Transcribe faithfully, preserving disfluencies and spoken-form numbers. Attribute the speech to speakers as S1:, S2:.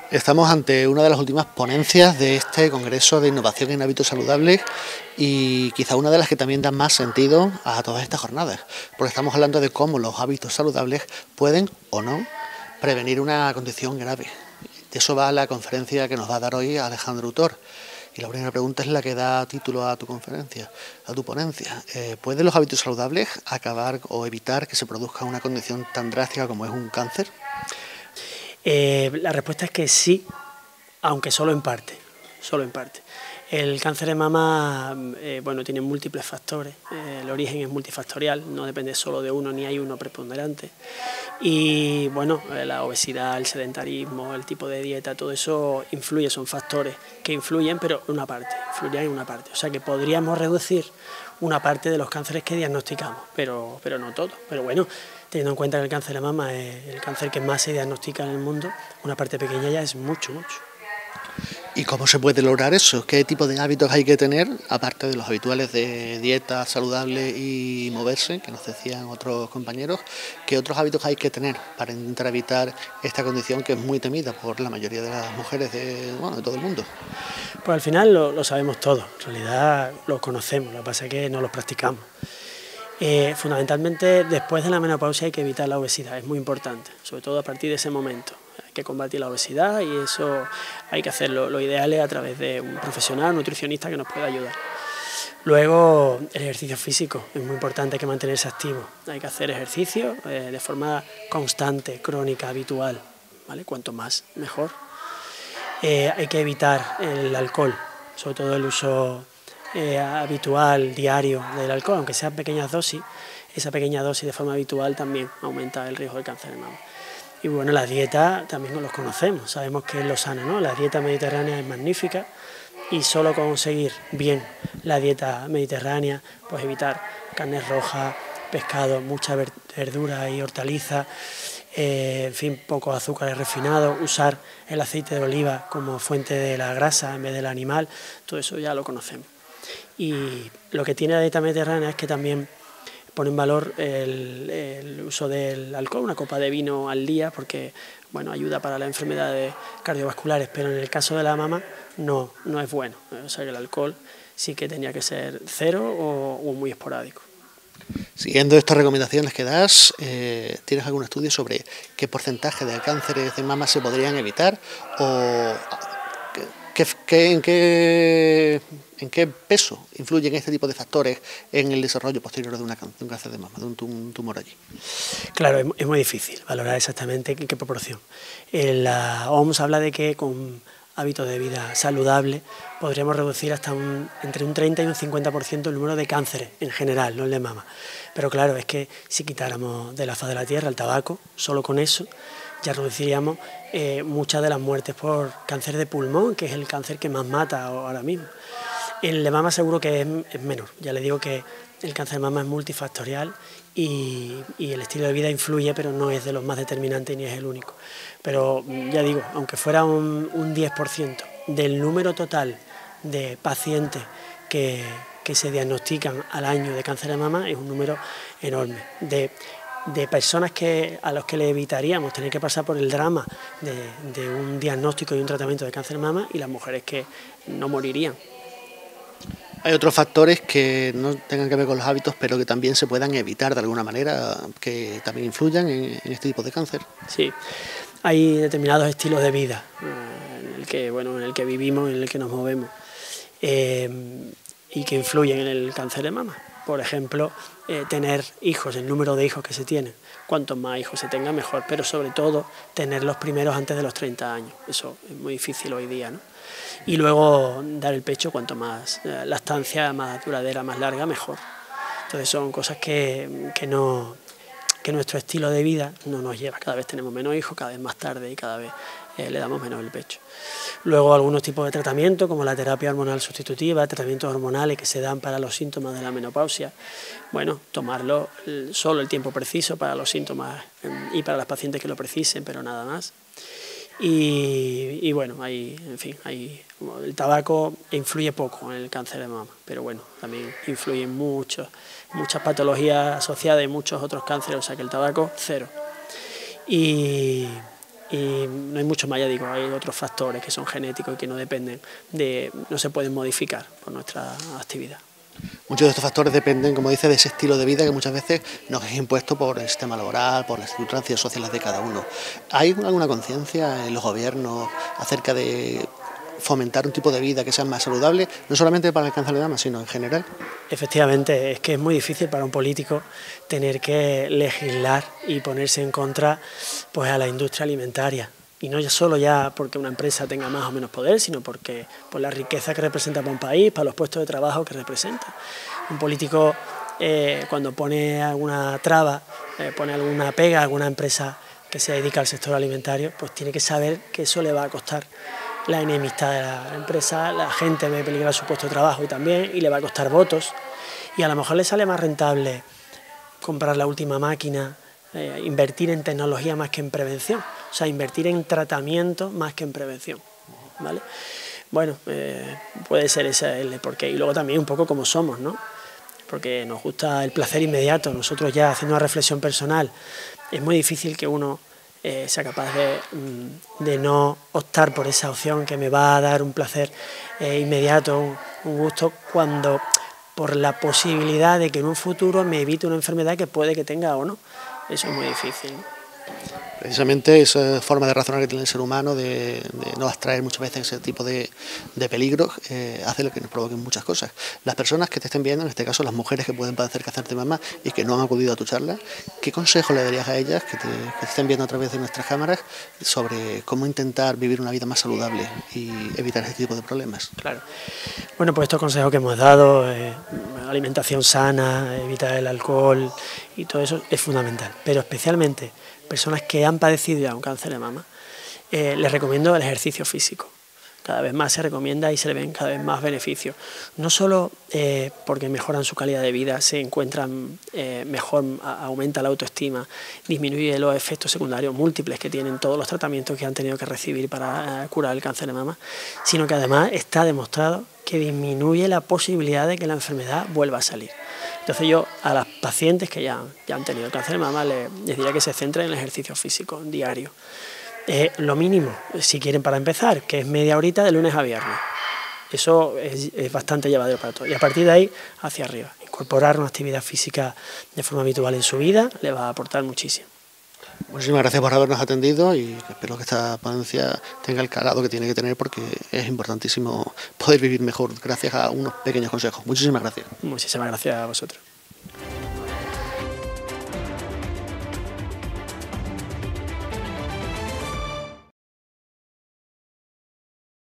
S1: Estamos ante una de las últimas ponencias de este Congreso de Innovación en Hábitos Saludables y quizá una de las que también dan más sentido a todas estas jornadas, porque estamos hablando de cómo los hábitos saludables pueden o no prevenir una condición grave. De eso va la conferencia que nos va a dar hoy Alejandro Utor. Y la primera pregunta es la que da título a tu conferencia, a tu ponencia. Eh, ¿Pueden los hábitos saludables acabar o evitar que se produzca una condición tan drástica como es un cáncer?
S2: Eh, la respuesta es que sí, aunque solo en parte, solo en parte. El cáncer de mama, eh, bueno, tiene múltiples factores, eh, el origen es multifactorial, no depende solo de uno ni hay uno preponderante. Y bueno, eh, la obesidad, el sedentarismo, el tipo de dieta, todo eso influye, son factores que influyen, pero en una parte, influyen en una parte. O sea que podríamos reducir una parte de los cánceres que diagnosticamos, pero, pero no todo. Pero bueno, teniendo en cuenta que el cáncer de mama es el cáncer que más se diagnostica en el mundo, una parte pequeña ya es mucho, mucho.
S1: ¿Y cómo se puede lograr eso? ¿Qué tipo de hábitos hay que tener, aparte de los habituales de dieta saludable y moverse, que nos decían otros compañeros? ¿Qué otros hábitos hay que tener para intentar evitar esta condición que es muy temida por la mayoría de las mujeres de, bueno, de todo el mundo?
S2: Pues al final lo, lo sabemos todos, en realidad los conocemos, lo que pasa es que no los practicamos. Eh, fundamentalmente, después de la menopausia hay que evitar la obesidad, es muy importante, sobre todo a partir de ese momento. Hay que combatir la obesidad y eso hay que hacerlo. Lo ideal es a través de un profesional, un nutricionista que nos pueda ayudar. Luego, el ejercicio físico, es muy importante, hay que mantenerse activo. Hay que hacer ejercicio eh, de forma constante, crónica, habitual, ¿vale? Cuanto más, mejor. Eh, hay que evitar el alcohol, sobre todo el uso eh, habitual, diario del alcohol, aunque sean pequeñas dosis, esa pequeña dosis de forma habitual también aumenta el riesgo de cáncer de mama. Y bueno, la dieta también los conocemos, sabemos que es lo sano, ¿no? La dieta mediterránea es magnífica y solo conseguir bien la dieta mediterránea, pues evitar carnes rojas, pescado, mucha verdura y hortalizas, eh, en fin, pocos azúcares refinados, usar el aceite de oliva como fuente de la grasa en vez del animal, todo eso ya lo conocemos. Y lo que tiene la dieta mediterránea es que también pone en valor el, el uso del alcohol, una copa de vino al día, porque bueno, ayuda para las enfermedades cardiovasculares, pero en el caso de la mama no, no es bueno. O sea que el alcohol sí que tenía que ser cero o, o muy esporádico.
S1: Siguiendo estas recomendaciones que das, eh, ¿tienes algún estudio sobre qué porcentaje de cánceres de mama se podrían evitar o qué, qué, en, qué, en qué peso influyen este tipo de factores en el desarrollo posterior de, una, de un cáncer de mama, de un, un tumor allí?
S2: Claro, es, es muy difícil valorar exactamente en qué proporción. La O M S habla de que con hábitos de vida saludable podríamos reducir hasta un, entre un treinta y un cincuenta por ciento el número de cánceres en general, no el de mama. Pero claro, es que si quitáramos de la faz de la tierra el tabaco, solo con eso ya reduciríamos eh, muchas de las muertes por cáncer de pulmón, que es el cáncer que más mata ahora mismo. El de mama seguro que es, es menor, ya le digo que el cáncer de mama es multifactorial y, y el estilo de vida influye, pero no es de los más determinantes ni es el único. Pero ya digo, aunque fuera un, un diez por ciento del número total de pacientes que, que se diagnostican al año de cáncer de mama, es un número enorme. De, de personas que, a los que le evitaríamos tener que pasar por el drama de, de un diagnóstico y un tratamiento de cáncer de mama y las mujeres que no morirían.
S1: Hay otros factores que no tengan que ver con los hábitos, pero que también se puedan evitar de alguna manera, que también influyan en, en este tipo de cáncer.
S2: Sí, hay determinados estilos de vida en el que, bueno, en el que vivimos, en el que nos movemos, eh, y que influyen en el cáncer de mama. Por ejemplo, eh, tener hijos, el número de hijos que se tienen. Cuantos más hijos se tenga, mejor, pero sobre todo tener los primeros antes de los treinta años. Eso es muy difícil hoy día, ¿no? Y luego dar el pecho, cuanto más eh, lactancia, más duradera, más larga, mejor. Entonces son cosas que, que, no, que nuestro estilo de vida no nos lleva. Cada vez tenemos menos hijos, cada vez más tarde y cada vez eh, le damos menos el pecho. Luego algunos tipos de tratamiento, como la terapia hormonal sustitutiva, tratamientos hormonales que se dan para los síntomas de la menopausia. Bueno, tomarlo solo el tiempo preciso para los síntomas y para las pacientes que lo precisen, pero nada más. Y, y bueno, hay, en fin, hay, el tabaco influye poco en el cáncer de mama, pero bueno, también influye en muchos, muchas patologías asociadas y muchos otros cánceres, o sea que el tabaco, cero. Y, y no hay mucho más, ya digo, hay otros factores que son genéticos y que no dependen de, no se pueden modificar por nuestra actividad.
S1: Muchos de estos factores dependen, como dice, de ese estilo de vida que muchas veces nos es impuesto por el sistema laboral, por las circunstancias sociales de cada uno. ¿Hay alguna conciencia en los gobiernos acerca de fomentar un tipo de vida que sea más saludable, no solamente para el cáncer de mama, sino en general?
S2: Efectivamente, es que es muy difícil para un político tener que legislar y ponerse en contra pues, a la industria alimentaria. Y no solo ya porque una empresa tenga más o menos poder, sino porque por la riqueza que representa para un país, para los puestos de trabajo que representa. Un político eh, cuando pone alguna traba, eh, pone alguna pega a alguna empresa que se dedica al sector alimentario, pues tiene que saber que eso le va a costar la enemistad de la empresa, la gente ve peligrar su puesto de trabajo y también, y le va a costar votos. Y a lo mejor le sale más rentable comprar la última máquina, eh, invertir en tecnología más que en prevención. O sea, invertir en tratamiento más que en prevención, ¿vale? Bueno, eh, puede ser ese el porqué. Y luego también un poco como somos, ¿no? Porque nos gusta el placer inmediato. Nosotros ya haciendo una reflexión personal, es muy difícil que uno eh, sea capaz de, de no optar por esa opción que me va a dar un placer eh, inmediato, un, un gusto, cuando por la posibilidad de que en un futuro me evite una enfermedad que puede que tenga o no. Eso es muy difícil, ¿no?
S1: Precisamente esa forma de razonar que tiene el ser humano, de, de no abstraer muchas veces ese tipo de, de peligros, eh, hace lo que nos provoquen muchas cosas. Las personas que te estén viendo, en este caso las mujeres que pueden padecer cáncer de mama y que no han acudido a tu charla, ¿qué consejo le darías a ellas que te, que te estén viendo a través de nuestras cámaras sobre cómo intentar vivir una vida más saludable y evitar este tipo de problemas?
S2: Claro. Bueno, pues estos consejos que hemos dado, eh, alimentación sana, evitar el alcohol y todo eso es fundamental, pero especialmente personas que han padecido ya un cáncer de mama, eh, les recomiendo el ejercicio físico. Cada vez más se recomienda y se le ven cada vez más beneficios. No solo eh, porque mejoran su calidad de vida, se encuentran eh, mejor, aumenta la autoestima, disminuye los efectos secundarios múltiples que tienen todos los tratamientos que han tenido que recibir para eh, curar el cáncer de mama, sino que además está demostrado que disminuye la posibilidad de que la enfermedad vuelva a salir. Entonces yo a las pacientes que ya, ya han tenido cáncer de mama les, les diría que se centren en el ejercicio físico diario. Eh, lo mínimo, si quieren para empezar, que es media horita de lunes a viernes. Eso es, es bastante llevadero para todos. Y a partir de ahí, hacia arriba. Incorporar una actividad física de forma habitual en su vida le va a aportar muchísimo.
S1: Muchísimas gracias por habernos atendido y espero que esta ponencia tenga el calado que tiene que tener, porque es importantísimo poder vivir mejor gracias a unos pequeños consejos. Muchísimas gracias.
S2: Muchísimas gracias a vosotros.